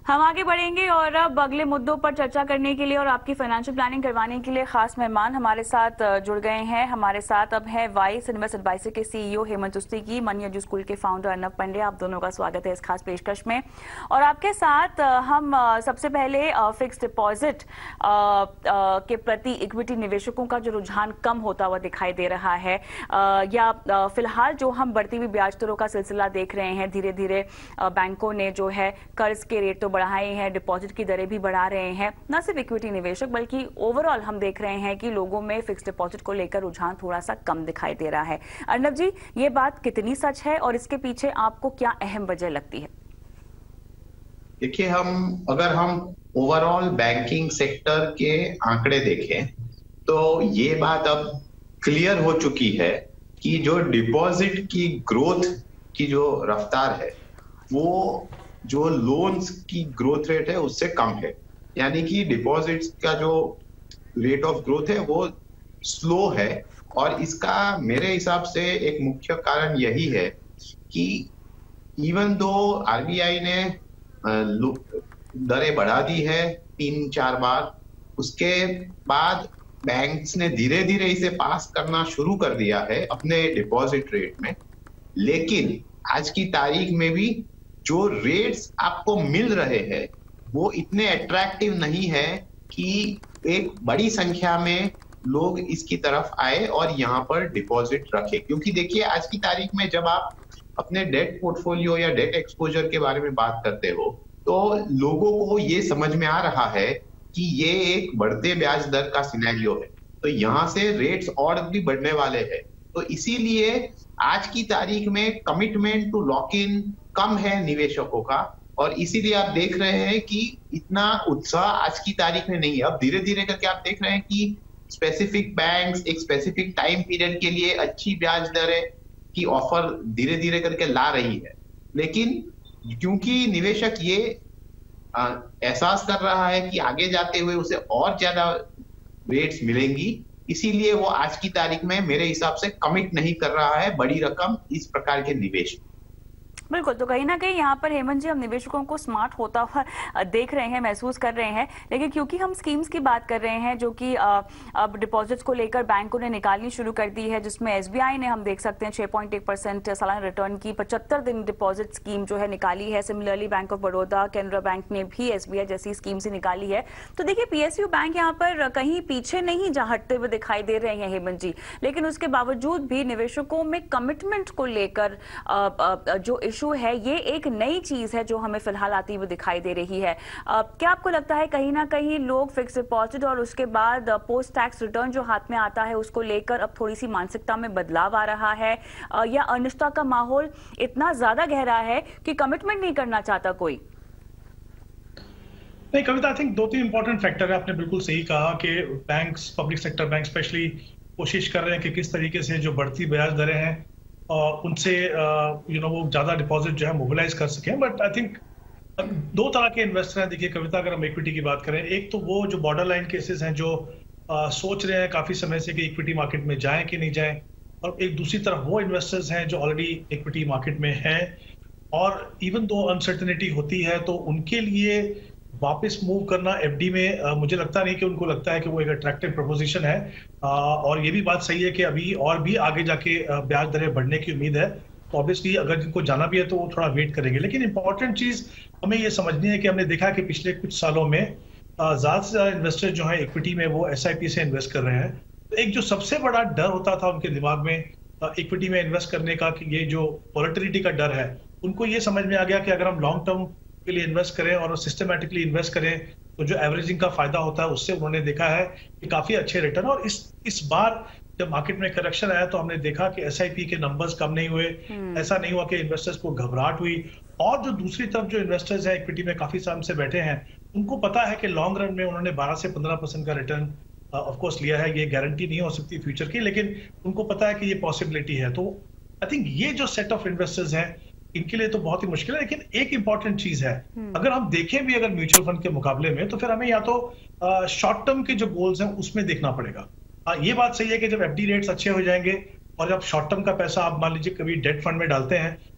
हम आगे बढ़ेंगे और अब अगले मुद्दों पर चर्चा करने के लिए और आपकी फाइनेंशियल प्लानिंग करवाने के लिए खास मेहमान हमारे साथ जुड़ गए हैं। हमारे साथ अब है वाइस इन्वेस्ट एडवाइजर के सीईओ हेमंत उस्ती, मनी एडू स्कूल के फाउंडर अर्नब पंडे। आप दोनों का स्वागत है इस खास पेशकश में। और आपके साथ हम सबसे पहले फिक्स डिपॉजिट के प्रति इक्विटी निवेशकों का जो रुझान कम होता हुआ दिखाई दे रहा है, या फिलहाल जो हम बढ़ती हुई ब्याज दरों का सिलसिला देख रहे हैं, धीरे धीरे बैंकों ने जो है कर्ज के रेट तो बढ़ाए हैं, डिपॉजिट की दरें भी बढ़ा रहे हैं। न सिर्फ इक्विटी निवेशक बल्कि ओवरऑल हम देख रहे हैं कि लोगों में फिक्स डिपॉजिट को लेकर रुझान थोड़ा सा कम दिखाई दे रहा है। अर्नब जी, ये बात कितनी सच है और इसके पीछे आपको क्या अहम वजह लगती है? देखिए, अगर हम ओवरऑल बैंकिंग सेक्टर के आंकड़े देखें तो ये बात अब क्लियर हो चुकी है कि जो डिपॉजिट की ग्रोथ की जो रफ्तार है वो जो लोन्स की ग्रोथ रेट है उससे कम है। यानी कि डिपॉजिट्स का जो रेट ऑफ ग्रोथ है वो स्लो है। और इसका मेरे हिसाब से एक मुख्य कारण यही है कि इवन दो आरबीआई ने दरें बढ़ा दी है 3-4 बार, उसके बाद बैंक्स ने धीरे धीरे इसे पास करना शुरू कर दिया है अपने डिपॉजिट रेट में। लेकिन आज की तारीख में भी जो रेट्स आपको मिल रहे हैं वो इतने अट्रैक्टिव नहीं है कि एक बड़ी संख्या में लोग इसकी तरफ आए और यहाँ पर डिपॉजिट रखे। क्योंकि देखिए, आज की तारीख में जब आप अपने डेट पोर्टफोलियो या डेट एक्सपोजर के बारे में बात करते हो तो लोगों को ये समझ में आ रहा है कि ये एक बढ़ते ब्याज दर का सिनेरियो है, तो यहाँ से रेट्स और भी बढ़ने वाले हैं। तो इसीलिए आज की तारीख में कमिटमेंट टू लॉक इन कम है निवेशकों का, और इसीलिए आप देख रहे हैं कि इतना उत्साह आज की तारीख में नहीं है। अब धीरे धीरे करके आप देख रहे हैं कि स्पेसिफिक बैंक्स एक स्पेसिफिक टाइम पीरियड के लिए अच्छी ब्याज दरें की ऑफर धीरे धीरे करके ला रही है। लेकिन क्योंकि निवेशक ये एहसास कर रहा है कि आगे जाते हुए उसे और ज्यादा रेट्स मिलेंगी, इसीलिए वो आज की तारीख में मेरे हिसाब से कमिट नहीं कर रहा है बड़ी रकम इस प्रकार के निवेश। बिल्कुल, तो कहीं ना कहीं यहाँ पर हेमंत जी हम निवेशकों को स्मार्ट होता हुआ देख रहे हैं, महसूस कर रहे हैं। लेकिन क्योंकि हम स्कीम्स की बात कर रहे हैं जो कि अब डिपॉजिट्स को लेकर बैंकों ने निकालनी शुरू कर दी है, जिसमें एसबीआई ने हम देख सकते हैं 6.1% सालाना रिटर्न की 75 दिन डिपॉजिट स्कीम जो है निकाली है। Similarly bank of Baroda, Canara bank ने भी एसबीआई जैसी स्कीम से निकाली है। तो देखिए, पीएसयू बैंक यहाँ पर कहीं पीछे नहीं हटते हुए दिखाई दे रहे हैं हेमंत जी, लेकिन उसके बावजूद भी निवेशकों में कमिटमेंट को लेकर जो इशू है ये एक नई चीज है जो हमें फिलहाल आती हुई दिखाई दे रही है। क्या आपको लगता है कहीं ना कहीं लोग फिक्स डिपॉजिट और उसके बाद पोस्ट टैक्स रिटर्न जो हाथ में आता है उसको लेकर अब थोड़ी सी मानसिकता में बदलाव आ रहा है, या अनिश्चितता का माहौल इतना ज्यादा गहरा है कि कमिटमेंट नहीं करना चाहता कोई? नहीं Kavita, I think 2-3 important factor है। आपने बिल्कुल सही कहा कि banks, public sector bank specially कोशिश कर रहे हैं कि किस तरीके से जो बढ़ती ब्याज दरें हैं उनसे वो ज्यादा डिपॉजिट जो है मोबिलाइज कर सकें। बट आई थिंक दो तरह के इन्वेस्टर हैं। देखिए कविता, अगर हम इक्विटी की बात करें, एक तो वो जो बॉर्डर लाइन केसेस हैं जो सोच रहे हैं काफी समय से कि इक्विटी मार्केट में जाएं कि नहीं जाएं, और एक दूसरी तरफ वो इन्वेस्टर्स हैं जो ऑलरेडी इक्विटी मार्केट में हैं और इवन दो अनसर्टेनिटी होती है तो उनके लिए वापस मूव करना एफडी में मुझे लगता नहीं कि उनको लगता है कि वो एक अट्रैक्टिव प्रपोजिशन है। और ये भी बात सही है कि अभी और भी आगे जाके ब्याज दरें बढ़ने की उम्मीद है, तो ऑब्वियसली अगर जिनको जाना भी है तो वो थोड़ा वेट करेंगे। लेकिन इंपॉर्टेंट चीज हमें ये समझनी है कि हमने देखा कि पिछले कुछ सालों में ज्यादा से ज्यादा इन्वेस्टर जो है इक्विटी में वो एसआईपी से इन्वेस्ट कर रहे हैं। तो एक जो सबसे बड़ा डर होता था उनके दिमाग में इक्विटी में इन्वेस्ट करने का, कि ये जो वॉलेटिलिटी का डर है, उनको ये समझ में आ गया कि अगर हम लॉन्ग टर्म के लिए इन्वेस्ट करें और सिस्टमैटिकली इन्वेस्ट करें तो जो एवरेजिंग का फायदा होता है उससे उन्होंने देखा है कि काफी अच्छे रिटर्न। और इस बार जब मार्केट में करेक्शन आया तो हमने देखा कि एसआईपी के नंबर्स कम नहीं हुए, ऐसा नहीं हुआ कि इन्वेस्टर्स को घबराहट हुई। और जो दूसरी तरफ जो इन्वेस्टर्स हैं इक्विटी में काफी समय से बैठे हैं, उनको पता है कि लॉन्ग रन में उन्होंने 12 से 15% का रिटर्न ऑफ कोर्स लिया है। ये गारंटी नहीं हो सकती फ्यूचर की, लेकिन उनको पता है कि ये पॉसिबिलिटी है। तो आई थिंक ये जो सेट ऑफ इन्वेस्टर्स हैं इनके लिए तो बहुत ही मुश्किल है। लेकिन एक इंपॉर्टेंट चीज है, अगर हम देखें भी अगर म्यूचुअल फंड के मुकाबले में, तो फिर हमें या तो शॉर्ट टर्म के जो गोल्स हैं उसमें देखना पड़ेगा। ये बात सही है कि जब एफडी रेट्स अच्छे हो जाएंगे और जब शॉर्ट टर्म का पैसा आप मान लीजिए कभी डेट फंड में डालते हैं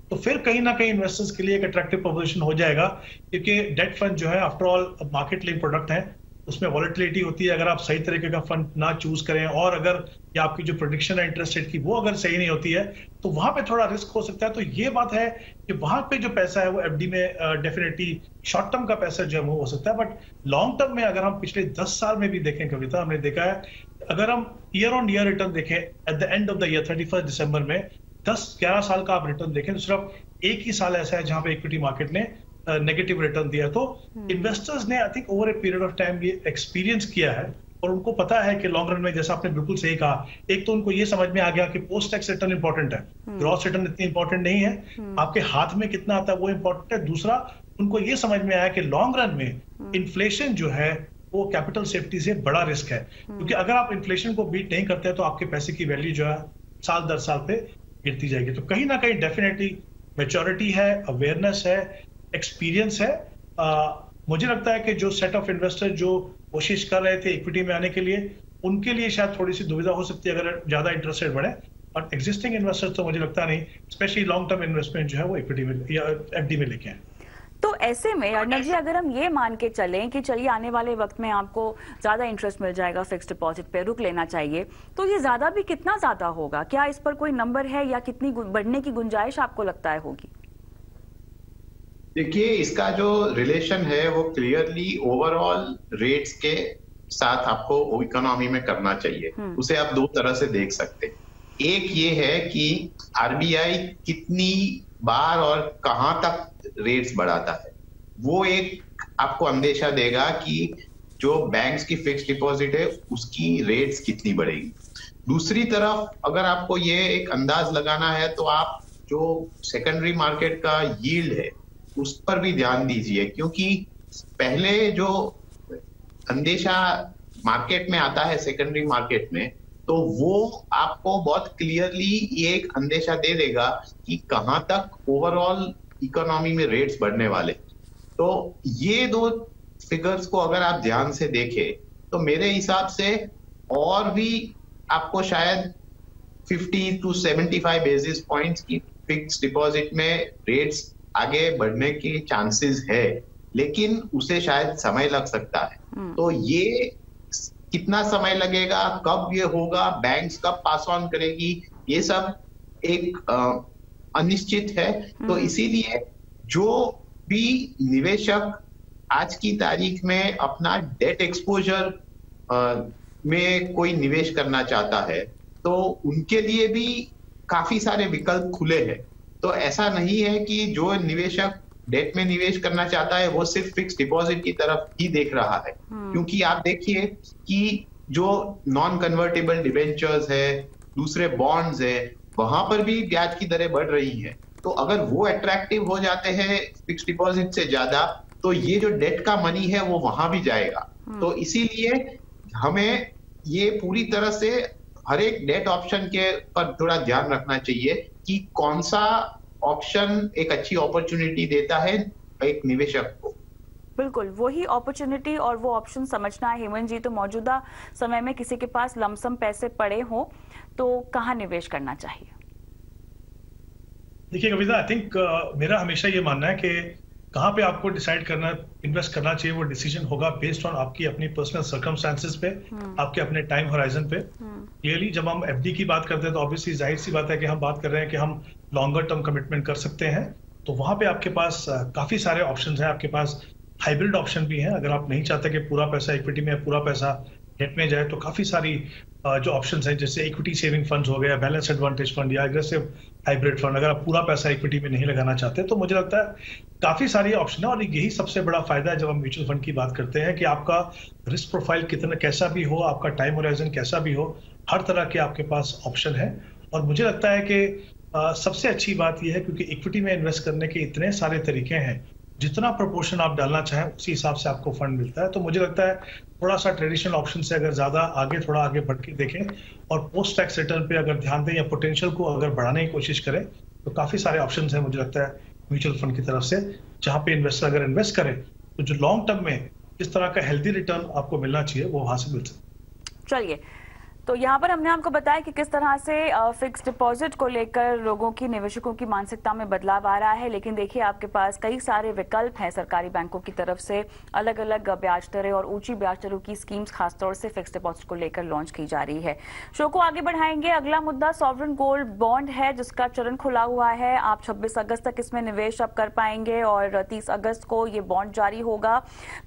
तो फिर कहीं ना कहीं इन्वेस्टर्स के लिए एक अट्रैक्टिव प्रोपोजिशन हो जाएगा, क्योंकि डेट फंड जो है after all market link product है, उसमें वॉलेटिलिटी होती है। अगर आप सही तरीके का फंड ना चूज करें और अगर या आपकी जो प्रेडिक्शन है इंटरेस्ट रेट की वो अगर सही नहीं होती है तो वहां पे थोड़ा रिस्क हो सकता है। तो ये बात है कि वहां पे जो पैसा है वो एफडी में डेफिनेटली शॉर्ट टर्म का पैसा जो है वो हो सकता है, बट लॉन्ग टर्म में अगर हम पिछले 10 साल में भी देखें कविता, हमने देखा है अगर हम ईयर ऑन ईयर रिटर्न देखें at the end of the year 31 दिसंबर में 10-11 साल का आप रिटर्न देखें तो सिर्फ एक ही साल ऐसा है जहां पे इक्विटी मार्केट ने नेगेटिव रिटर्न दिया। तो इन्वेस्टर्स ने I think over a period of time ये एक्सपीरियंस किया है और उनको पता है कि लॉन्ग रन में, जैसा आपने बिल्कुल सही कहा, एक तो उनको ये समझ में आ गया कि पोस्ट टैक्स रिटर्न इंपॉर्टेंट है, ग्रॉस रिटर्न इतनी इंपॉर्टेंट नहीं है, आपके हाथ में कितना आता है वो इंपॉर्टेंट है। दूसरा, उनको ये समझ में आया कि लॉन्ग रन में इन्फ्लेशन जो है वो कैपिटल सेफ्टी से बड़ा रिस्क है, क्योंकि अगर आप इन्फ्लेशन को बीट नहीं करते तो आपके पैसे की वैल्यू जो है साल दर साल पे गिरती जाएगी। तो कहीं ना कहीं डेफिनेटली मैच्योरिटी है, अवेयरनेस है, एक्सपीरियंस है। मुझे लगता है कि जो सेट ऑफ इन्वेस्टर जो कोशिश कर रहे थे इक्विटी में आने के लिए, उनके लिए शायद थोड़ी सी दुविधा हो सकती है अगर ज्यादा इंटरेस्ट रेट बढ़े, और एग्जिस्टिंग इन्वेस्टर्स तो मुझे लगता नहीं, स्पेशली लॉन्ग टर्म इन्वेस्टमेंट जो है वो इक्विटी में या एफडी में लेके आए। तो ऐसे में अर्नब जी, अगर हम ये मान के चलें कि चलिए आने वाले वक्त में आपको ज्यादा इंटरेस्ट मिल जाएगा फिक्स्ड डिपॉजिट पे, रुक लेना चाहिए, तो ये ज्यादा भी कितना ज्यादा होगा? क्या इस पर कोई नंबर है या कितनी बढ़ने की गुंजाइश आपको लगता है होगी? देखिए, इसका जो रिलेशन है वो क्लियरली ओवरऑल रेट्स के साथ आपको इकोनॉमी में करना चाहिए। उसे आप दो तरह से देख सकते हैं। एक ये है कि आरबीआई कितनी बार और कहां तक रेट्स बढ़ाता है, वो एक आपको अंदेशा देगा कि जो बैंक्स की फिक्स्ड डिपॉजिट है उसकी रेट्स कितनी बढ़ेगी। दूसरी तरफ अगर आपको ये एक अंदाज लगाना है तो आप जो सेकेंडरी मार्केट का यील्ड है उस पर भी ध्यान दीजिए, क्योंकि पहले जो अंदेशा मार्केट में आता है सेकेंडरी मार्केट में, तो वो आपको बहुत क्लियरली ये एक अंदेशा दे देगा कि कहां तक ओवरऑल इकोनॉमी में रेट्स बढ़ने वाले। तो ये दो फिगर्स को अगर आप ध्यान से देखें तो मेरे हिसाब से और भी आपको शायद 50 to 75 बेसिस पॉइंट्स की फिक्स्ड डिपॉजिट में रेट्स आगे बढ़ने के चांसेस है, लेकिन उसे शायद समय लग सकता है। तो ये कितना समय लगेगा, कब ये होगा, बैंक्स कब पास ऑन करेगी, ये सब एक अनिश्चित है। तो इसीलिए जो भी निवेशक आज की तारीख में अपना डेट एक्सपोजर में कोई निवेश करना चाहता है तो उनके लिए भी काफी सारे विकल्प खुले हैं। तो ऐसा नहीं है कि जो निवेशक डेट में निवेश करना चाहता है वो सिर्फ फिक्स डिपॉजिट की तरफ ही देख रहा है, क्योंकि आप देखिए कि जो नॉन कन्वर्टेबल डिबेंचर्स है, दूसरे बॉन्ड्स है, वहां पर भी ब्याज की दरें बढ़ रही है। तो अगर वो अट्रैक्टिव हो जाते हैं फिक्स डिपॉजिट से ज्यादा, तो ये जो डेट का मनी है वो वहां भी जाएगा। तो इसीलिए हमें ये पूरी तरह से हर एक डेट ऑप्शन के पर थोड़ा ध्यान रखना चाहिए कि कौन सा ऑप्शन एक अच्छी अपॉर्चुनिटी देता है एक निवेशक को। बिल्कुल वही अपॉर्चुनिटी और वो ऑप्शन समझना है। हेमंत जी, तो मौजूदा समय में किसी के पास लमसम पैसे पड़े हो तो कहाँ निवेश करना चाहिए? देखिए कविता, आई थिंक मेरा हमेशा ये मानना है कि कहाँ पे आपको डिसाइड करना, इन्वेस्ट करना चाहिए, वो डिसीजन होगा बेस्ड ऑन आपकी अपनी पर्सनल सर्कमस्टांसेस पे, आपके अपने टाइम होराइजन पे। क्लियरली जब हम एफडी की बात करते हैं तो ऑब्वियसली जाहिर सी बात है कि हम बात कर रहे हैं कि हम लॉन्गर टर्म कमिटमेंट कर सकते हैं। तो वहां पे आपके पास काफी सारे ऑप्शंस हैं। आपके पास हाइब्रिड ऑप्शन भी है। अगर आप नहीं चाहते कि पूरा पैसा इक्विटी में, पूरा पैसा डेट में जाए, तो काफी सारी जो ऑप्शंस हैं, जैसे इक्विटी सेविंग फंड्स हो गया, बैलेंस एडवांटेज फंड या एग्रेसिव हाइब्रिड फंड। अगर आप पूरा पैसा इक्विटी में नहीं लगाना चाहते तो मुझे लगता है काफी सारी ऑप्शन है। और यही सबसे बड़ा फायदा है जब हम म्यूचुअल फंड की बात करते हैं कि आपका रिस्क प्रोफाइल कितना कैसा भी हो, आपका टाइम होराइजन कैसा भी हो, हर तरह के आपके पास ऑप्शन है। और मुझे लगता है कि सबसे अच्छी बात यह है क्योंकि इक्विटी में इन्वेस्ट करने के इतने सारे तरीके हैं, जितना प्रोपोर्शन आप डालना चाहें उसी हिसाब से आपको फंड मिलता है। तो मुझे लगता है थोड़ा सा ट्रेडिशनल ऑप्शन से अगर ज्यादा थोड़ा आगे बढ़ के देखें और पोस्ट टैक्स रिटर्न पे अगर ध्यान दें या पोटेंशियल को अगर बढ़ाने की कोशिश करें, तो काफी सारे ऑप्शंस हैं मुझे लगता है म्यूचुअल फंड की तरफ से, जहां पे इन्वेस्टर अगर इन्वेस्ट करे तो जो लॉन्ग टर्म में इस तरह का हेल्दी रिटर्न आपको मिलना चाहिए वो वहां से मिल सकता है। चलिए, तो यहाँ पर हमने आपको बताया कि किस तरह से फिक्स डिपॉजिट को लेकर लोगों की, निवेशकों की मानसिकता में बदलाव आ रहा है। लेकिन देखिए, आपके पास कई सारे विकल्प हैं सरकारी बैंकों की तरफ से, अलग अलग ब्याज दरें और ऊंची ब्याज दरों की स्कीम्स खासतौर से फिक्स डिपॉजिट को लेकर लॉन्च की जा रही है। शो को आगे बढ़ाएंगे। अगला मुद्दा सॉवरेन गोल्ड बॉन्ड है, जिसका चरण खुला हुआ है। आप 26 अगस्त तक इसमें निवेश अब कर पाएंगे और 30 अगस्त को ये बॉन्ड जारी होगा।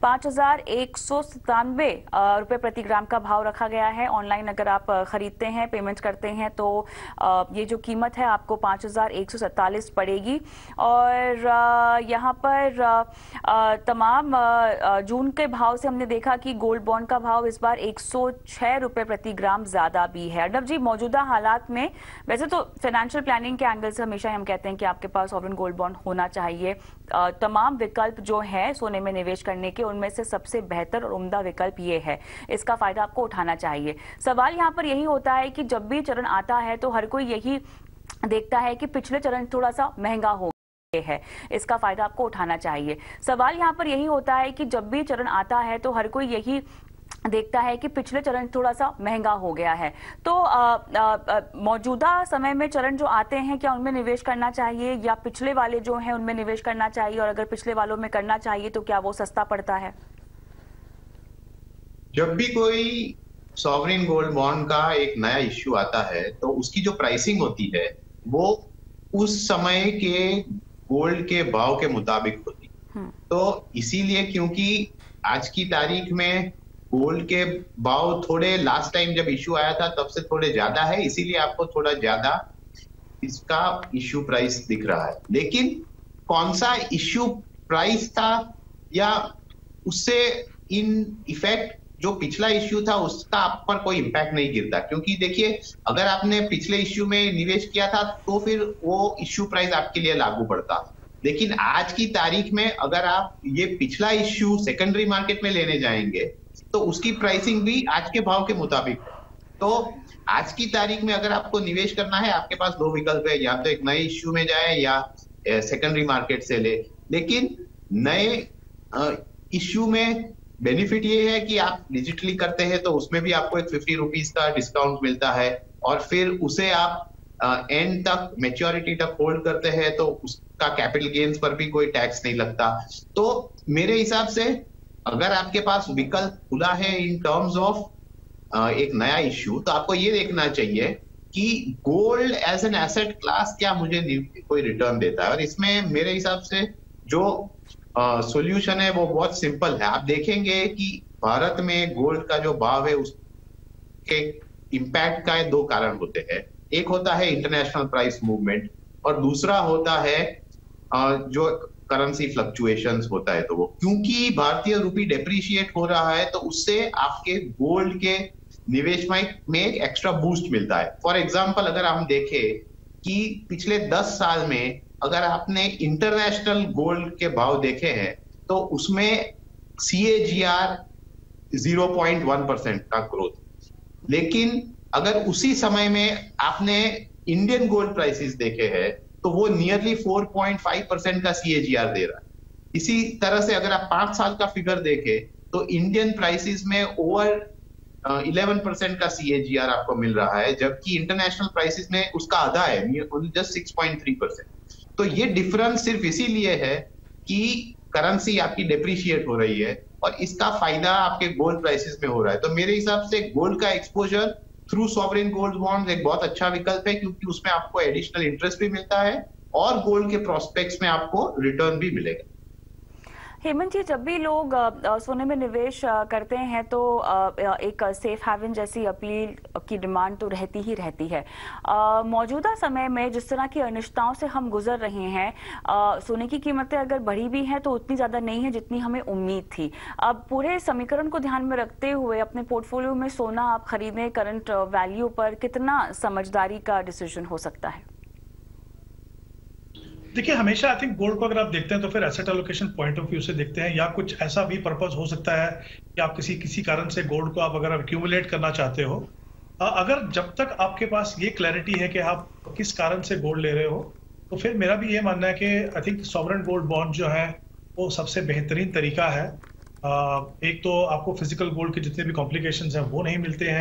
5,197 रुपए प्रति ग्राम का भाव रखा गया है। ऑनलाइन अगर आप खरीदते हैं, पेमेंट करते हैं, तो ये जो कीमत है आपको 5,147 पड़ेगी। और यहाँ पर तमाम जून के भाव से हमने देखा कि गोल्ड बॉन्ड का भाव इस बार 106 रुपए प्रति ग्राम ज्यादा भी है। अर्नब जी, मौजूदा हालात में वैसे तो फाइनेंशियल प्लानिंग के एंगल से हमेशा हम कहते हैं कि आपके पास सॉवरेन गोल्ड बॉन्ड होना चाहिए। तमाम विकल्प जो है सोने में निवेश करने के, उनमें से सबसे बेहतर और उम्दा विकल्प ये है। इसका फायदा आपको उठाना चाहिए। सवाल यहाँ पर यही होता है कि जब भी चरण आता है तो हर कोई यही देखता है कि पिछले चरण थोड़ा सा महंगा हो है, इसका फायदा आपको उठाना चाहिए। सवाल यहाँ पर यही होता है कि जब भी चरण आता है तो हर कोई यही देखता है कि पिछले चरण थोड़ा सा महंगा हो गया है। तो मौजूदा समय में चरण जो आते हैं, क्या उनमें निवेश करना चाहिए या पिछले वाले जो हैं उनमें निवेश करना चाहिए? और अगर पिछले वालों में करना चाहिए तो क्या वो सस्ता पड़ता है? जब भी कोई सॉवरेन गोल्ड बॉन्ड का एक नया इश्यू आता है तो उसकी जो प्राइसिंग होती है वो उस समय के गोल्ड के भाव के मुताबिक होती है। तो इसीलिए, क्योंकि आज की तारीख में गोल्ड के भाव थोड़े लास्ट टाइम जब इश्यू आया था तब से थोड़े ज्यादा है, इसीलिए आपको थोड़ा ज्यादा इसका इश्यू प्राइस दिख रहा है। लेकिन कौन सा इश्यू प्राइस था या उससे इन इफेक्ट जो पिछला इश्यू था उसका आप पर कोई इंपैक्ट नहीं गिरता, क्योंकि देखिए, अगर आपने पिछले इश्यू में निवेश किया था तो फिर वो इश्यू प्राइस आपके लिए लागू पड़ता। लेकिन आज की तारीख में अगर आप ये पिछला इश्यू सेकेंडरी मार्केट में लेने जाएंगे तो उसकी प्राइसिंग भी आज के भाव के मुताबिक है। तो आज की तारीख में अगर आपको निवेश करना है, आपके पास दो विकल्प है, या तो एक नए इश्यू में जाए या सेकेंडरी मार्केट से ले। लेकिन नए इश्यू में बेनिफिट ये है कि आप डिजिटली करते हैं तो उसमें भी आपको एक 50 रुपीज का डिस्काउंट मिलता है, और फिर उसे आप एंड तक, मैच्योरिटी तक होल्ड करते हैं तो उसका कैपिटल गेन्स पर भी कोई टैक्स नहीं लगता। तो मेरे हिसाब से अगर आपके पास विकल्प खुला है इन टर्म्स ऑफ एक नया इश्यू, तो आपको ये देखना चाहिए कि gold as an asset class क्या मुझे कोई रिटर्न देता है। और इसमें मेरे हिसाब से जो सॉल्यूशन है वो बहुत सिंपल है। आप देखेंगे कि भारत में गोल्ड का जो भाव है उसके इंपैक्ट का दो कारण होते हैं। एक होता है इंटरनेशनल प्राइस मूवमेंट और दूसरा होता है जो करेंसी फ्लक्चुएशंस होता है। तो वो क्योंकि भारतीय रुपी डेप्रिशिएट हो रहा है तो उससे आपके गोल्ड के निवेश में एक एक्स्ट्रा बूस्ट मिलता है। फॉर एग्जांपल, अगर हम देखें कि पिछले 10 साल में अगर आपने इंटरनेशनल गोल्ड के भाव देखे हैं तो उसमें CAGR 0.1% का ग्रोथ। लेकिन अगर उसी समय में आपने इंडियन गोल्ड प्राइसेस देखे हैं तो वो नियरली 4.5% का CAGR दे रहा है। इसी तरह से अगर आप 5 साल का फिगर देखें तो इंडियन प्राइसेस में ओवर 11% का CAGR आपको मिल रहा है, जबकि इंटरनेशनल प्राइसेस में उसका आधा है, जस्ट 6.3%। तो ये डिफरेंस सिर्फ इसीलिए है कि करेंसी आपकी डेप्रिशिएट हो रही है और इसका फायदा आपके गोल्ड प्राइसेस में हो रहा है। तो मेरे हिसाब से गोल्ड का exposure through sovereign gold bonds एक बहुत अच्छा विकल्प है, क्योंकि उसमें आपको एडिशनल इंटरेस्ट भी मिलता है और गोल्ड के प्रोस्पेक्ट्स में आपको रिटर्न भी मिलेगा। हेमंत जी, जब भी लोग सोने में निवेश करते हैं तो एक सेफ हैवन जैसी अपील की डिमांड तो रहती ही रहती है। मौजूदा समय में जिस तरह की अनिश्चितताओं से हम गुजर रहे हैं, सोने की कीमतें अगर बढ़ी भी हैं तो उतनी ज़्यादा नहीं है जितनी हमें उम्मीद थी। अब पूरे समीकरण को ध्यान में रखते हुए अपने पोर्टफोलियो में सोना आप खरीदें करंट वैल्यू पर, कितना समझदारी का डिसीजन हो सकता है? देखिए, हमेशा आई थिंक गोल्ड को अगर आप देखते हैं तो फिर asset allocation point of view से देखते हैं, या कुछ ऐसा भी पर्पस हो सकता है कि आप किसी कारण से गोल्ड को आप अगर एक्यूमुलेट करना चाहते हो, अगर जब तक आपके पास ये क्लैरिटी है कि आप किस कारण से गोल्ड ले रहे हो, तो फिर मेरा भी ये मानना है कि I think sovereign gold bond जो है वो सबसे बेहतरीन तरीका है। एक तो आपको फिजिकल गोल्ड के जितने भी कॉम्प्लिकेशंस हैं वो नहीं मिलते हैं,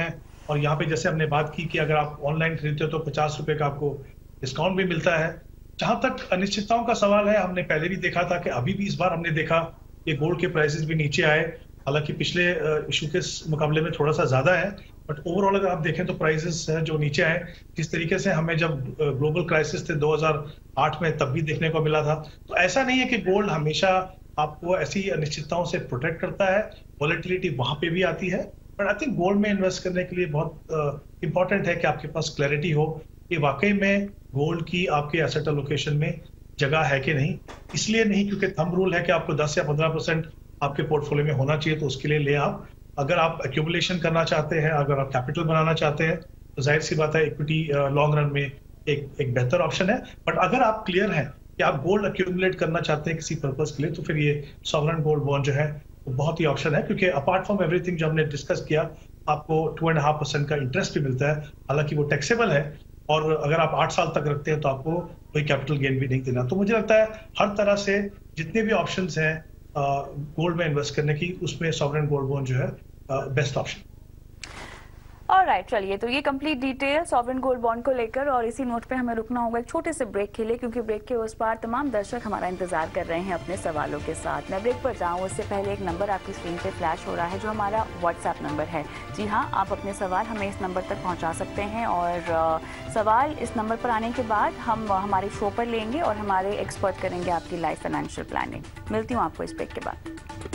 और यहाँ पे जैसे हमने बात की कि अगर आप ऑनलाइन खरीदते हो तो 50 रुपए का आपको डिस्काउंट भी मिलता है। जहां तक अनिश्चितताओं का सवाल है, हमने पहले भी देखा था कि अभी भी इस बार हमने देखा कि गोल्ड के प्राइसेस भी नीचे आए, हालांकि पिछले इशू के मुकाबले में थोड़ा सा ज्यादा है, बट ओवरऑल अगर आप देखें तो प्राइसेस हैं जो नीचे आए। जिस तरीके से हमें जब ग्लोबल क्राइसिस थे 2008 में तब भी देखने को मिला था। तो ऐसा नहीं है कि गोल्ड हमेशा आपको ऐसी अनिश्चितताओं से प्रोटेक्ट करता है, वॉलेटिलिटी वहां पे भी आती है, बट आई थिंक गोल्ड में इन्वेस्ट करने के लिए बहुत इंपॉर्टेंट है कि आपके पास क्लैरिटी हो कि वाकई में गोल्ड की आपके एसेट एलोकेशन में जगह है कि नहीं। इसलिए नहीं क्योंकि थंब रूल है कि आपको 10 या 15% आपके पोर्टफोलियो में होना चाहिए, तो उसके लिए ले आप। अगर आप एक्यूमुलेशन करना चाहते हैं, अगर आप कैपिटल बनाना चाहते हैं, तो जाहिर सी बात है इक्विटी लॉन्ग रन में एक बेहतर ऑप्शन है। बट अगर आप क्लियर हैं कि आप गोल्ड एक्यूमुलेट करना चाहते हैं किसी पर्पज के लिए, तो फिर ये सॉवरेन गोल्ड बॉन्ड जो है वो बहुत ही ऑप्शन है, क्योंकि अपार्ट फ्रॉम एवरीथिंग जो हमने डिस्कस किया, आपको 2.5% का इंटरेस्ट भी मिलता है, हालांकि वो टैक्सेबल है, और अगर आप 8 साल तक रखते हैं तो आपको कोई कैपिटल गेन भी नहीं देना। तो मुझे लगता है हर तरह से जितने भी ऑप्शंस हैं गोल्ड में इन्वेस्ट करने की, उसमें सॉवरेन गोल्ड बॉन्ड जो है बेस्ट ऑप्शन। ऑलराइट, चलिए, तो ये complete detail sovereign gold bond को लेकर, और इसी नोट पे हमें रुकना होगा एक छोटे से ब्रेक के लिए, क्योंकि ब्रेक के उस पार तमाम दर्शक हमारा इंतजार कर रहे हैं अपने सवालों के साथ। मैं ब्रेक पर जाऊं उससे पहले एक नंबर आपकी स्क्रीन पे फ्लैश हो रहा है जो हमारा व्हाट्सएप नंबर है। जी हाँ, आप अपने सवाल हमें इस नंबर तक पहुँचा सकते हैं, और सवाल इस नंबर पर आने के बाद हम हमारे शो पर लेंगे और हमारे एक्सपर्ट करेंगे आपकी लाइफ फाइनेंशियल प्लानिंग। मिलती हूँ आपको इस ब्रेक के बाद।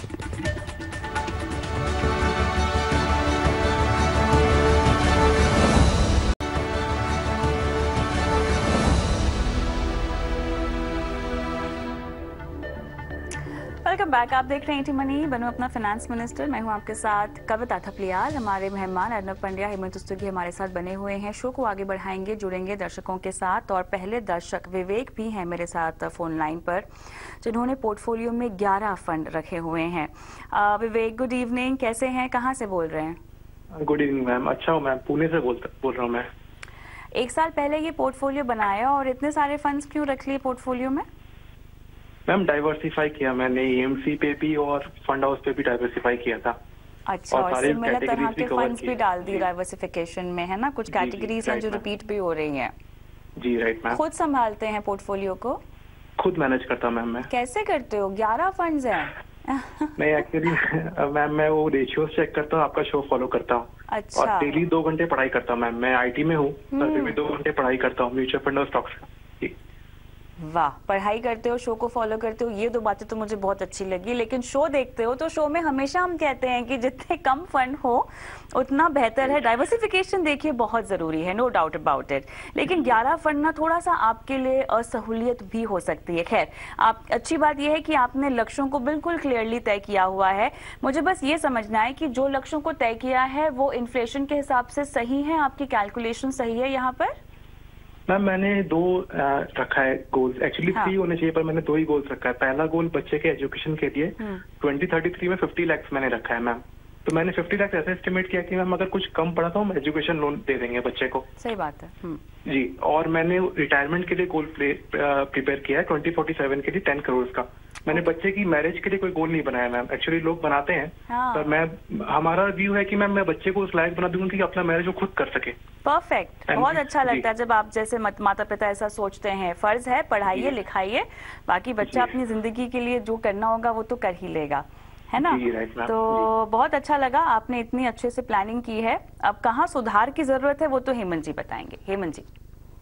Welcome back. आप देख रहे हैं टी मनी, बनूं अपना फाइनेंस मिनिस्टर। मैं हूं आपके साथ कविता थपलियाल। हमारे मेहमान अर्नब पंड्या, हेमंत स्तुर्गी हमारे साथ बने हुए हैं। शो को आगे बढ़ाएंगे, जुड़ेंगे दर्शकों के साथ, और पहले दर्शक विवेक भी हैं मेरे साथ फोन लाइन पर, जिन्होंने पोर्टफोलियो में 11 फंड रखे हुए हैं। विवेक, गुड इवनिंग, कैसे हैं, कहाँ से बोल रहे हैं? गुड इवनिंग मैम, अच्छा हूँ मैम, पुणे से बोल रहा हूँ मैं। 1 साल पहले ये पोर्टफोलियो बनाया और इतने सारे फंड्स क्यों रख लिए पोर्टफोलियो में? मैम डाइवर्सिफाई किया मैंने, एएमसी पे भी और फंड हाउस पे भी डाइवर्सिफाई किया था। अच्छा, और सिमिलर तरह के फंड्स भी डाल दी डाइवर्सिफिकेशन में, है ना? कुछ कैटेगरीज हैं जो रिपीट भी हो रही हैं। जी राइट मैम। खुद संभालते हैं पोर्टफोलियो को? खुद मैनेज करता हूँ मैम मैं। कैसे करते हो? 11 फंड्स हैं। नहीं एक्चुअली मैम मैं वो रेशियोज चेक करता हूँ, आपका शो फॉलो करता हूँ। अच्छा। और डेली 2 घंटे पढ़ाई करता हूँ मैम। मैं आईटी में हूँ, फिर भी 2 घंटे पढ़ाई करता हूँ म्यूचुअल फंड और स्टॉक्स का। वाह, पढ़ाई करते हो, शो को फॉलो करते हो, ये 2 बातें तो मुझे बहुत अच्छी लगी। लेकिन शो देखते हो तो शो में हमेशा हम कहते हैं कि जितने कम फंड हो उतना बेहतर है। डाइवर्सिफिकेशन देखिए बहुत जरूरी है, नो डाउट अबाउट इट, लेकिन 11 फंड ना थोड़ा सा आपके लिए असहूलियत भी हो सकती है। खैर, आप अच्छी बात यह है कि आपने लक्ष्यों को बिल्कुल क्लियरली तय किया हुआ है। मुझे बस ये समझना है कि जो लक्ष्यों को तय किया है वो इन्फ्लेशन के हिसाब से सही है, आपकी कैलकुलेशन सही है यहाँ पर? मैम मैंने 2 रखा है गोल्स, एक्चुअली 3 होने चाहिए पर मैंने 2 ही गोल्स रखा है। पहला गोल बच्चे के एजुकेशन के लिए 2033 में 50 लाख मैंने रखा है मैम। तो मैंने 50 लाख ऐसे एस्टिमेट किया कि मैम अगर कुछ कम पड़ा तो हम एजुकेशन लोन दे देंगे बच्चे को। सही बात है। जी, और मैंने रिटायरमेंट के लिए गोल प्रिपेयर किया है 2047 के लिए 10 करोड़ का। मैंने बच्चे की मैरिज के लिए कोई गोल नहीं बनाया मैम, एक्चुअली लोग बनाते हैं। हाँ। पर हमारा व्यू है कि मैम मैं बच्चे को उस लायक बना दूंगी कि अपना मैरिज वो खुद कर सके। परफेक्ट, बहुत अच्छा लगता है जब आप जैसे माता पिता ऐसा सोचते हैं। फर्ज है, पढ़ाइए लिखाइए, बाकी बच्चा अपनी जिंदगी के लिए जो करना होगा वो तो कर ही लेगा, है ना? तो बहुत अच्छा लगा, आपने इतनी अच्छे से प्लानिंग की है। अब कहाँ सुधार की जरूरत है वो तो हेमंत जी बताएंगे। हेमंत जी।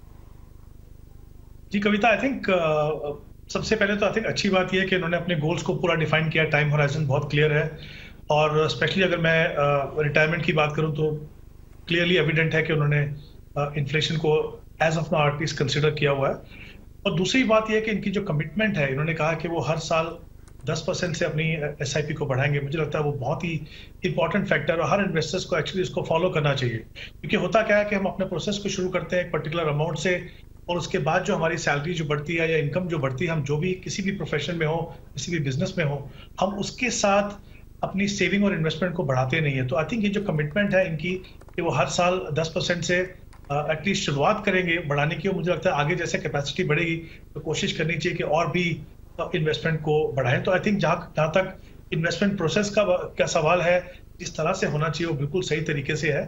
जी कविता, आई थिंक सबसे पहले तो आई थिंक अच्छी बात यह है कि उन्होंने अपने गोल्स को पूरा डिफाइन किया, टाइम होराइजन बहुत क्लियर है, और स्पेशली अगर मैं रिटायरमेंट की बात करूं तो क्लियरली एविडेंट है कि उन्होंने इन्फ्लेशन को as of now at least consider किया हुआ है। और दूसरी बात यह है कि इनकी जो कमिटमेंट है, इन्होंने कहा कि वो हर साल 10% से अपनी SIP को बढ़ाएंगे। मुझे लगता है वो बहुत ही इंपॉर्टेंट फैक्टर है और हर इन्वेस्टर्स को एक्चुअली इसको फॉलो करना चाहिए, क्योंकि होता क्या है कि हम अपने प्रोसेस को शुरू करते हैं एक पर्टिकुलर अमाउंट से, और उसके बाद जो हमारी सैलरी जो बढ़ती है या इनकम जो बढ़ती है, हम जो भी किसी भी प्रोफेशन में हो, किसी भी बिजनेस में हो, हम उसके साथ अपनी सेविंग और इन्वेस्टमेंट को बढ़ाते नहीं है। तो आई थिंक ये जो कमिटमेंट है इनकी कि वो हर साल 10% से एटलीस्ट शुरुआत करेंगे बढ़ाने की, और मुझे लगता है आगे जैसे कैपेसिटी बढ़ेगी तो कोशिश करनी चाहिए कि और भी इन्वेस्टमेंट को बढ़ाएं। तो आई थिंक जहाँ तक इन्वेस्टमेंट प्रोसेस का सवाल है, जिस तरह से होना चाहिए वो बिल्कुल सही तरीके से है।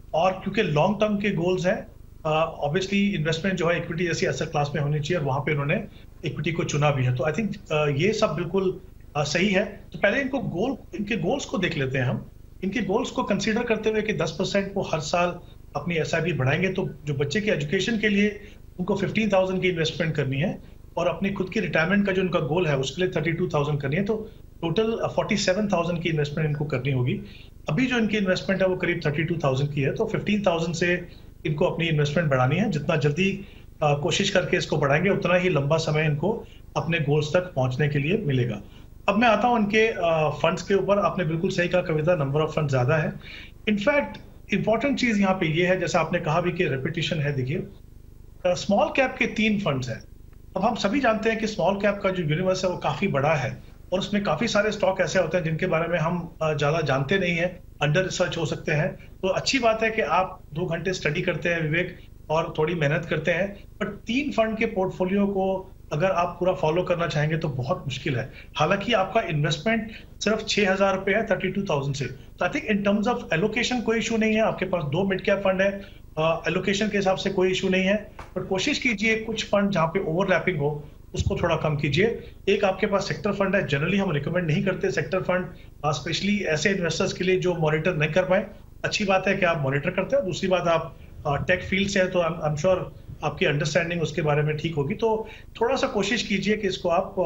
और क्योंकि लॉन्ग टर्म के गोल्स हैं, ऑब्वियसली इन्वेस्टमेंट जो है इक्विटी जैसी एसेट क्लास में होनी चाहिए, और वहां पे उन्होंने इक्विटी को चुना भी है। तो आई थिंक ये सब बिल्कुल सही है। तो पहले इनके गोल्स को देख लेते हैं हम। इनके गोल्स को कंसीडर करते हुए कि 10% वो हर साल अपनी SIP बढ़ाएंगे, तो जो बच्चे के एजुकेशन के लिए उनको 15,000 की इन्वेस्टमेंट करनी है, और अपनी खुद की रिटायरमेंट का जो उनका गोल है उसके लिए 32,000 करनी है, तो टोटल 47,000 की इन्वेस्टमेंट इनको करनी होगी। अभी जो इनकी इन्वेस्टमेंट है वो करीब 32,000 की है, तो 15,000 से इनको अपनी इन्वेस्टमेंट बढ़ानी है। जितना जल्दी कोशिश करके इसको बढ़ाएंगे उतना ही लंबा समय इनको अपने गोल्स तक पहुंचने के लिए मिलेगा। अब मैं आता हूं इनके फंड्स के ऊपर। आपने बिल्कुल सही कहा कविता, नंबर ऑफ फंड ज्यादा है। इनफैक्ट इंपॉर्टेंट चीज यहाँ पे ये है, जैसा आपने कहा भी कि रेपिटेशन है। देखिए स्मॉल कैप के 3 फंड्स हैं। अब हम सभी जानते हैं कि स्मॉल कैप का जो यूनिवर्स है वो काफी बड़ा है, और उसमें काफी सारे स्टॉक ऐसे होते हैं जिनके बारे में हम ज्यादा जानते नहीं है, अंडर रिसर्च हो सकते हैं। तो अच्छी बात है कि आप 2 घंटे स्टडी करते हैं विवेक, और थोड़ी मेहनत करते हैं, बट 3 फंड के पोर्टफोलियो को अगर आप पूरा फॉलो करना चाहेंगे तो बहुत मुश्किल है। हालांकि आपका इन्वेस्टमेंट सिर्फ 6,000 रुपए है 32,000 से, तो I think in terms of allocation कोई इशू नहीं है। आपके पास 2 मिड कैप फंड है, एलोकेशन के हिसाब से कोई इशू नहीं है, बट कोशिश कीजिए कुछ फंड जहां पे ओवरलैपिंग हो उसको थोड़ा कम कीजिए। एक आपके पास सेक्टर फंड है, जनरली हम रिकमेंड नहीं करते सेक्टर फंड, स्पेशली ऐसे इन्वेस्टर्स के लिए जो मॉनिटर नहीं कर पाए। अच्छी बात है कि आप मॉनिटर करते हैं, दूसरी बात आप टेक फील्ड से है, तो आई एम श्योर आपकी अंडरस्टैंडिंग उसके बारे में ठीक होगी। तो थोड़ा सा कोशिश कीजिए कि इसको आप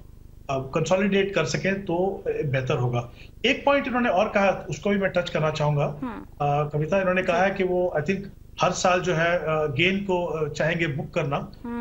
कंसोलिडेट कर सकें तो बेहतर होगा। एक पॉइंट इन्होंने और कहा, उसको भी मैं टच करना चाहूंगा। कविता, इन्होंने कहा है कि वो आई थिंक हर साल जो है गेन को चाहेंगे बुक करना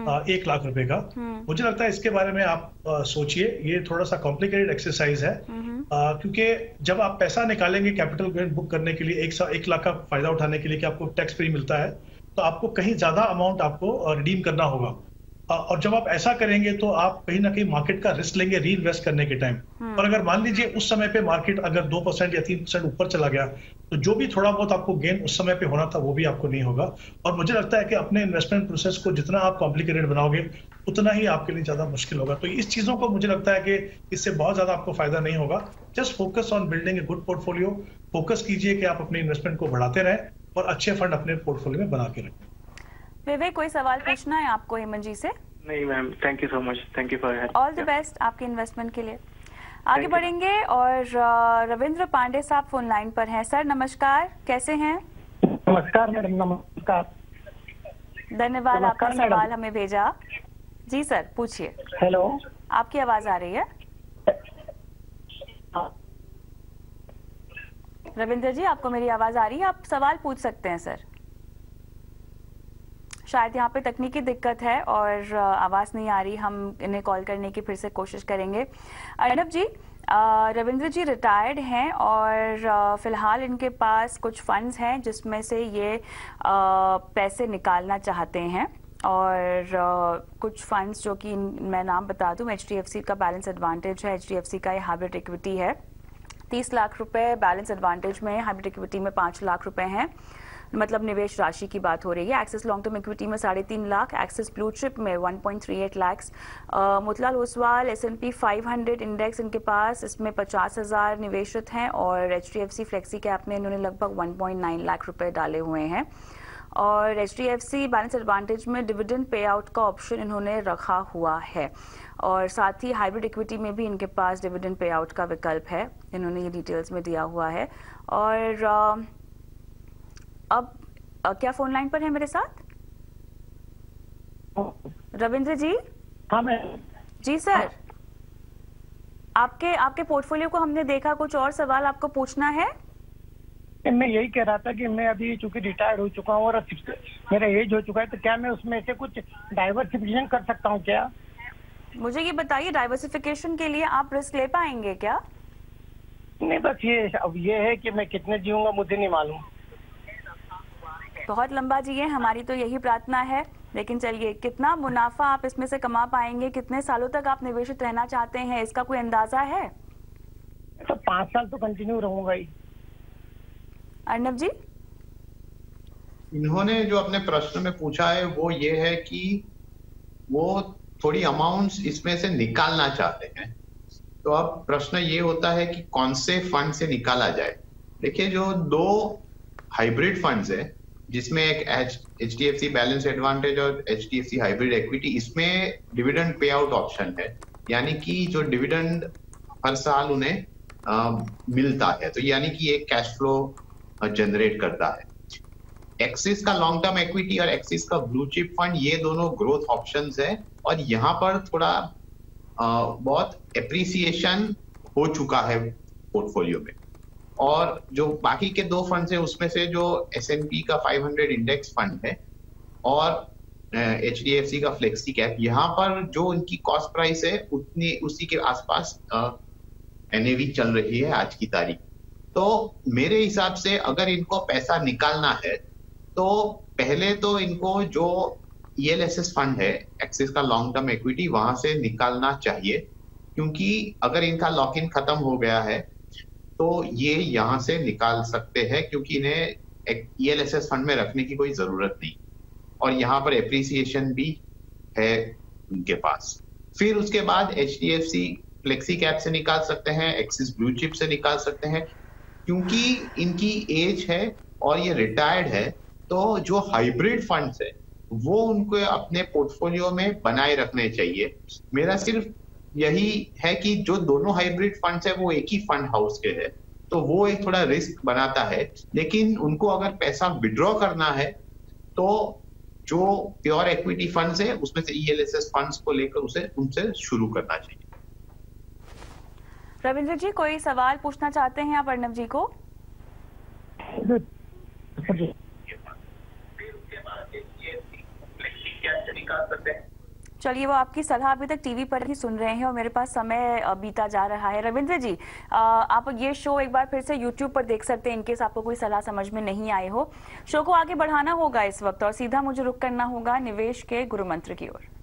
1 लाख रुपए का। मुझे लगता है इसके बारे में आप सोचिए, ये थोड़ा सा कॉम्प्लिकेटेड एक्सरसाइज है, क्योंकि जब आप पैसा निकालेंगे कैपिटल गेन बुक करने के लिए 1 लाख का फायदा उठाने के लिए कि आपको टैक्स फ्री मिलता है, तो आपको कहीं ज्यादा अमाउंट आपको रिडीम करना होगा। और जब आप ऐसा करेंगे तो आप कहीं ना कहीं मार्केट का रिस्क लेंगे री इन्वेस्ट करने के टाइम। और अगर मान लीजिए उस समय पे मार्केट अगर 2% या 3% ऊपर चला गया, तो जो भी थोड़ा बहुत आपको गेन उस समय पे होना था वो भी आपको नहीं होगा। और मुझे लगता है कि अपने इन्वेस्टमेंट प्रोसेस को जितना आप कॉम्प्लिकेटेड बनाओगे उतना ही आपके लिए ज्यादा मुश्किल होगा। तो इस चीजों को मुझे लगता है कि इससे बहुत ज्यादा आपको फायदा नहीं होगा। Just focus on building a good portfolio. Focus कीजिए कि आप अपने इन्वेस्टमेंट को बढ़ाते रहें और अच्छे फंड अपने पोर्टफोलियो में बना के रखें। विवेक, कोई सवाल पूछना है आपको हेमंत जी से? नहीं ma'am, thank you so much, thank you for help. All the best आपके इन्वेस्टमेंट के लिए। आगे बढ़ेंगे और रविंद्र पांडे साहब फोन लाइन पर हैं। सर नमस्कार, कैसे हैं? नमस्कार मैडम, नमस्कार। धन्यवाद आपका सवाल हमें भेजा। जी सर पूछिए। हेलो, आपकी आवाज आ रही है? रविंद्र जी, आपको मेरी आवाज आ रही है? आप सवाल पूछ सकते हैं सर। शायद यहाँ पे तकनीकी दिक्कत है और आवाज नहीं आ रही। हम इन्हें कॉल करने की फिर से कोशिश करेंगे। अर्नब जी, रविंद्र जी रिटायर्ड हैं और फिलहाल इनके पास कुछ फंड्स हैं जिसमें से ये पैसे निकालना चाहते हैं, और कुछ फंड्स जो कि मैं नाम बता दूं, HDFC का बैलेंस एडवांटेज है, HDFC का ये हाइब्रिड इक्विटी है। 30 लाख रुपए बैलेंस एडवांटेज में, हाइब्रिड इक्विटी में 5 लाख रुपए हैं, मतलब निवेश राशि की बात हो रही है। एक्सिस लॉन्ग टर्म इक्विटी में 3.5 लाख, एक्सिस ब्लू चिप में 1.38 लाख, मोतीलाल ओसवाल S&P 500 इंडेक्स इनके पास, इसमें 50,000 निवेशित हैं, और HDFC फ्लेक्सी कैप में इन्होंने लगभग 1.9 लाख रुपए डाले हुए हैं। और HDFC बैलेंस एडवांटेज में डिविडेंड पे आउट का ऑप्शन इन्होंने रखा हुआ है, और साथ ही हाइब्रिड इक्विटी में भी इनके पास डिविडेंड पे आउट का विकल्प है, इन्होंने ये डिटेल्स में दिया हुआ है। और अब क्या फोन लाइन पर है मेरे साथ रविंद्र जी? हाँ मैं। जी सर, आपके पोर्टफोलियो को हमने देखा, कुछ और सवाल आपको पूछना है? मैं यही कह रहा था कि मैं अभी चूंकि रिटायर्ड हो चुका हूँ और मेरा एज हो चुका है, तो क्या मैं उसमें से कुछ डाइवर्सिफिकेशन कर सकता हूँ क्या? मुझे ये बताइए, डाइवर्सिफिकेशन के लिए आप रिस्क ले पाएंगे क्या? नहीं, बस ये है कि मैं कितने जीऊंगा मुझे नहीं मालूम। बहुत लंबा जिए, हमारी तो यही प्रार्थना है। लेकिन चलिए, कितना मुनाफा आप इसमें से कमा पाएंगे, कितने सालों तक आप निवेशित रहना चाहते हैं, इसका कोई अंदाजा है? तो 5 साल तो कंटिन्यू रहूंगा ही। अर्नब जी, इन्होंने जो अपने प्रश्न में पूछा है वो ये है कि वो थोड़ी अमाउंट्स इसमें से निकालना चाहते हैं। तो अब प्रश्न ये होता है कि कौन से फंड से निकाला जाए। देखिए, जो 2 हाइब्रिड फंड्स है, जिसमें एक HDFC बैलेंस एडवांटेज और HDFC हाइब्रिड इक्विटी, इसमें डिविडेंड पे आउट ऑप्शन है, यानी कि जो डिविडेंड हर साल उन्हें मिलता है, तो यानी कि एक कैश फ्लो जनरेट करता है। एक्सिस का लॉन्ग टर्म इक्विटी और एक्सिस का ब्लू चिप फंड, ये दोनों ग्रोथ ऑप्शंस है, और यहाँ पर थोड़ा बहुत एप्रिसिएशन हो चुका है पोर्टफोलियो में। और जो बाकी के दो फंड्स हैं, उसमें से जो S&P का 500 इंडेक्स फंड है और HDFC का फ्लेक्सी कैप, यहाँ पर जो उनकी कॉस्ट प्राइस है उसी के आसपास NAV चल रही है आज की तारीख। तो मेरे हिसाब से अगर इनको पैसा निकालना है तो पहले तो इनको जो ELSS फंड है, एक्सिस का लॉन्ग टर्म इक्विटी, वहां से निकालना चाहिए, क्योंकि अगर इनका लॉक इन खत्म हो गया है तो ये यहां से निकाल सकते हैं, क्योंकि इन्हें ELSS फंड में रखने की कोई जरूरत नहीं, और यहाँ पर एप्रिसिएशन भी है उनके पास। फिर उसके बाद HDFC फ्लेक्सी कैप से निकाल सकते हैं, एक्सिस ब्लू चिप से निकाल सकते हैं, क्योंकि इनकी एज है और ये रिटायर्ड है, तो जो हाइब्रिड फंड्स है वो उनको अपने पोर्टफोलियो में बनाए रखने चाहिए। मेरा सिर्फ यही है कि जो दोनों हाइब्रिड फंड्स है वो एक ही फंड हाउस के है, तो वो एक थोड़ा रिस्क बनाता है, लेकिन उनको अगर पैसा विड्रॉ करना है तो जो प्योर इक्विटी फंड्स है उसमें से ELSS फंड्स को लेकर उनसे शुरू करना चाहिए। रविंद्र जी, कोई सवाल पूछना चाहते हैं आप अर्णव जी को? चलिए, वो आपकी सलाह अभी तक टीवी पर ही सुन रहे हैं और मेरे पास समय बीता जा रहा है। रविंद्र जी, आप ये शो एक बार फिर से YouTube पर देख सकते हैं, इनकेस आपको कोई सलाह समझ में नहीं आई हो। शो को आगे बढ़ाना होगा इस वक्त और सीधा मुझे रुख करना होगा निवेश के गुरु मंत्र की ओर।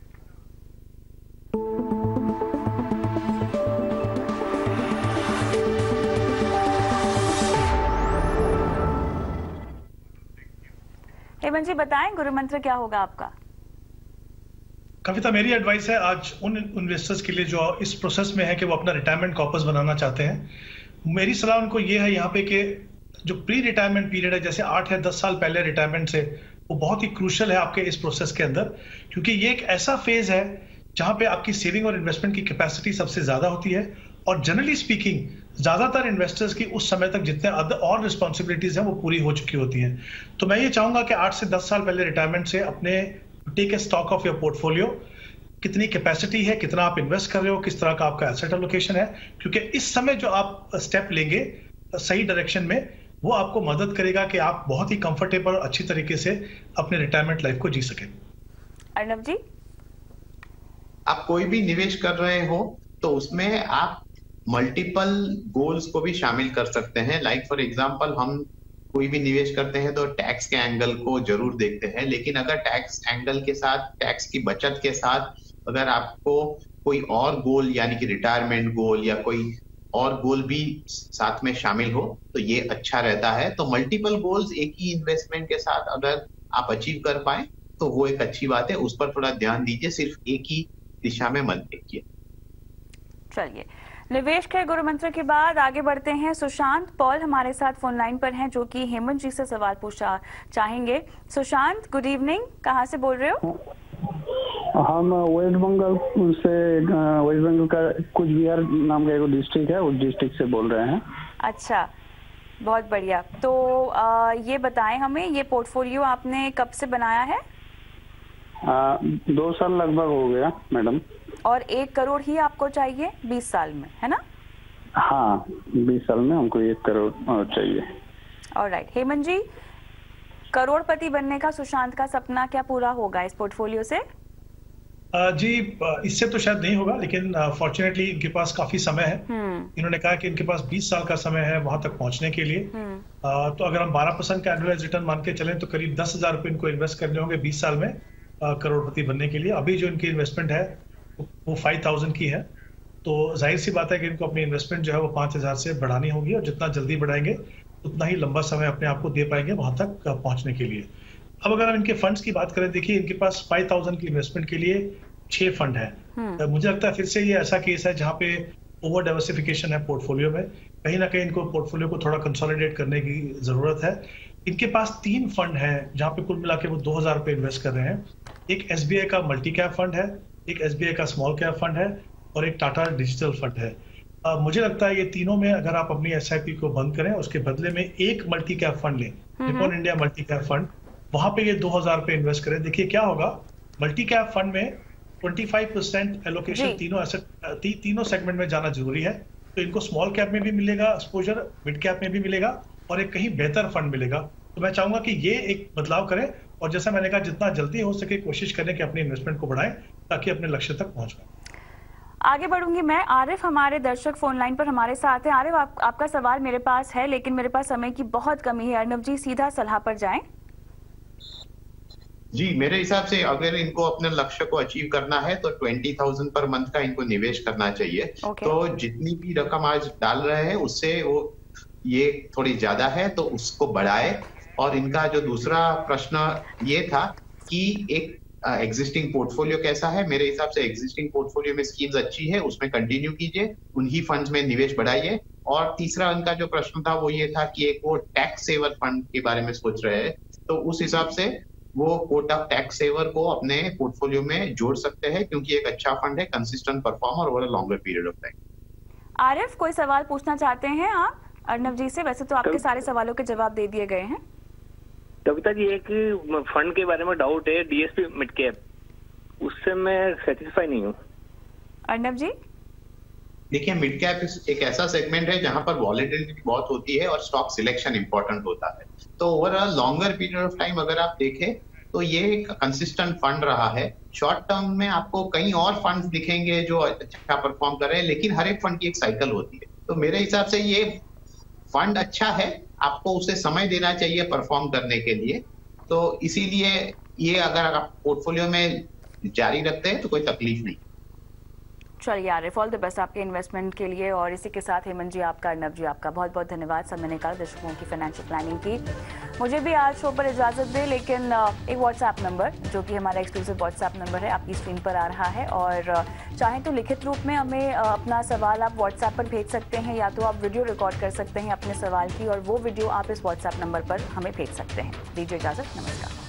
हेमंत जी, बताएं गुरु मंत्र क्या होगा आपका? कविता, मेरी एडवाइस है आज उन इन्वेस्टर्स के लिए जो इस प्रोसेस में है कि वो अपना रिटायरमेंट कॉर्पस बनाना चाहते हैं। मेरी सलाह उनको ये है यहाँ पे कि जो प्री रिटायरमेंट पीरियड है, जैसे 8 या 10 साल पहले रिटायरमेंट से, वो बहुत ही क्रूशियल है आपके इस प्रोसेस के अंदर, क्योंकि ये एक ऐसा फेज है जहाँ पे आपकी सेविंग और इन्वेस्टमेंट की कैपेसिटी सबसे ज्यादा होती है, और जनरली स्पीकिंग ज्यादातर इन्वेस्टर्स की उस समय तक जितने और रिस्पॉन्सिबिलिटीज हैं वो पूरी हो चुकी होती हैं। तो मैं ये चाहूंगा कि 8 से 10 साल पहले रिटायरमेंट से अपने take a stock of your portfolio, कितनी कैपेसिटी है, कितना आप इन्वेस्ट कर रहे हो, किस तरह का आपका एसेट एलोकेशन है, क्योंकि इस समय जो आप स्टेप लेंगे सही डायरेक्शन में, वो आपको मदद करेगा कि आप बहुत ही कंफर्टेबल और अच्छी तरीके से अपने रिटायरमेंट लाइफ को जी सकें। अर्णव जी, आप कोई भी निवेश कर रहे हो तो उसमें आप मल्टीपल गोल्स को भी शामिल कर सकते हैं। लाइक फॉर एग्जांपल, हम कोई भी निवेश करते हैं तो टैक्स के एंगल को जरूर देखते हैं, लेकिन अगर टैक्स एंगल के साथ, टैक्स की बचत के साथ अगर आपको कोई और गोल, यानी कि रिटायरमेंट गोल या कोई और गोल भी साथ में शामिल हो तो ये अच्छा रहता है। तो मल्टीपल गोल्स एक ही इन्वेस्टमेंट के साथ अगर आप अचीव कर पाए तो वो एक अच्छी बात है, उस पर थोड़ा ध्यान दीजिए, सिर्फ एक ही दिशा में मत देखिए। चलिए, निवेश के गुरु मंत्र के बाद आगे बढ़ते हैं। सुशांत पॉल हमारे साथ फोन लाइन पर हैं, जो कि हेमंत जी से सवाल पूछना चाहेंगे। सुशांत, गुड इवनिंग, कहाँ से बोल रहे हो? हम वेस्ट बंगाल से, वेस्ट बंगाल का कुछ बिहार नाम का एक डिस्ट्रिक्ट है, उस डिस्ट्रिक्ट से बोल रहे हैं। अच्छा, बहुत बढ़िया। तो ये बताएं हमें, ये पोर्टफोलियो आपने कब से बनाया है? 2 साल लगभग हो गया मैडम। और 1 करोड़ ही आपको चाहिए 20 साल में, है ना? हाँ, 20 साल में हमको 1 करोड़ चाहिए। ऑलराइट, हेमंत जी, करोड़पति बनने का सुशांत का सपना क्या पूरा होगा इस पोर्टफोलियो से? जी, इससे तो शायद नहीं होगा, लेकिन फॉर्चुनेटली इनके पास काफी समय है। इन्होंने कहा कि इनके पास 20 साल का समय है वहां तक पहुंचने के लिए। तो अगर हम 12% का एनुअलाइज रिटर्न मान के चलें तो करीब 10,000 रुपए इनको इन्वेस्ट करने होंगे 20 साल में करोड़पति बनने के लिए। अभी जो इनकी इन्वेस्टमेंट है वो 5,000 की है, तो जाहिर सी बात है कि इनको अपनी इन्वेस्टमेंट जो है वो 5,000 से बढ़ानी होगी, और जितना जल्दी बढ़ाएंगे उतना ही लंबा समय अपने आप को दे पाएंगे वहां तक पहुंचने के लिए। अब अगर हम इनके फंड्स की बात करें, देखिए इनके पास 5,000 की इन्वेस्टमेंट के लिए 6 फंड है। मुझे लगता है फिर से ये ऐसा केस है जहाँ पे ओवर डाइवर्सिफिकेशन है पोर्टफोलियो में। कहीं ना कहीं इनको पोर्टफोलियो को थोड़ा कंसोलिडेट करने की जरूरत है। इनके पास 3 फंड हैं जहां पे कुल मिला के वो 2000 रुपये इन्वेस्ट कर रहे हैं। एक SBI का मल्टी कैप फंड है, एक SBI का स्मॉल कैप फंड है और एक टाटा डिजिटल फंड है। मुझे लगता है ये तीनों में अगर आप अपनी SIP को बंद करें, उसके बदले में एक मल्टी कैप फंड लें, Nippon India multi cap fund, वहां पे ये 2000 रुपये इन्वेस्ट करें। देखिए क्या होगा, मल्टी कैप फंड में 25% एलोकेशन तीनों सेगमेंट में जाना जरूरी है। तो इनको स्मॉल कैप में भी मिलेगा एक्सपोजर, मिड कैप में भी मिलेगा और एक कहीं बेहतर फंड मिलेगा। तो मैं चाहूंगा कि ये एक बदलाव करें और जैसा मैंने कहा जितना जल्दी हो सके कोशिश करें कि अपनी इन्वेस्टमेंट को बढ़ाएं ताकि अपने लक्ष्य तक पहुंच पाए। आगे बढ़ूंगी मैं। आरिफ हमारे दर्शक फोन लाइन पर हमारे साथ हैं। आरिफ, आपका सवाल मेरे पास है लेकिन मेरे पास समय की बहुत कमी है। अर्नब जी सीधा सलाह पर जाएं। जी, मेरे हिसाब से अगर इनको अपने लक्ष्य को अचीव करना है तो 20,000 पर मंथ का इनको निवेश करना चाहिए। तो जितनी भी रकम आज डाल रहे हैं उससे वो ये थोड़ी ज्यादा है तो उसको बढ़ाए। और इनका जो दूसरा प्रश्न ये था कि एक एग्जिस्टिंग पोर्टफोलियो कैसा है, मेरे हिसाब से एग्जिस्टिंग पोर्टफोलियो में स्कीम्स अच्छी है, उसमें कंटिन्यू कीजिए, उन्हीं फंड्स में निवेश बढ़ाइए। और तीसरा उनका जो प्रश्न था वो ये था कि एक वो टैक्स सेवर फंड के बारे में सोच रहे हैं, तो उस हिसाब से वो कोटा टैक्स सेवर को अपने पोर्टफोलियो में जोड़ सकते हैं क्योंकि एक अच्छा फंड है, consistent performer over a longer period of time. Arif, कोई सवाल पूछना चाहते हैं आप अर्नब जी से? वैसे तो आपके सारे सवालों के जवाब दे दिए गए हैं। कविता जी, एक फंड के बारे में डाउट है, DSP मिड कैप, उससे मैं सेटिस्फाई नहीं हूँ। अर्नब जी देखिए, मिड कैप एक ऐसा सेगमेंट है जहां पर वॉलेटिलिटी बहुत होती है और स्टॉक सिलेक्शन इंपॉर्टेंट होता है। तो over a longer period of time अगर आप देखें तो ये एक कंसिस्टेंट फंड रहा है। शॉर्ट टर्म में आपको कई और फंड्स दिखेंगे जो अच्छा परफॉर्म कर रहे हैं, लेकिन हर एक फंड की एक साइकिल होती है। तो मेरे हिसाब से ये फंड अच्छा है, आपको उसे समय देना चाहिए परफॉर्म करने के लिए। तो इसीलिए ये अगर आप पोर्टफोलियो में जारी रखते हैं तो कोई तकलीफ नहीं। चलिए आरिफ, ऑल द बेस्ट आपके इन्वेस्टमेंट के लिए। और इसी के साथ हेमंत जी आपका, अर्नब जी आपका बहुत बहुत धन्यवाद समय निकाल दर्शकों की फाइनेंशियल प्लानिंग की। मुझे भी आज शो पर इजाजत दे, लेकिन एक व्हाट्सएप नंबर जो कि हमारा एक्सक्लूसिव व्हाट्सएप नंबर है आपकी स्क्रीन पर आ रहा है, और चाहें तो लिखित रूप में हमें अपना सवाल आप व्हाट्सएप पर भेज सकते हैं, या तो आप वीडियो रिकॉर्ड कर सकते हैं अपने सवाल की और वो वीडियो आप इस व्हाट्सएप नंबर पर हमें भेज सकते हैं। दीजिए इजाजत, नमस्कार।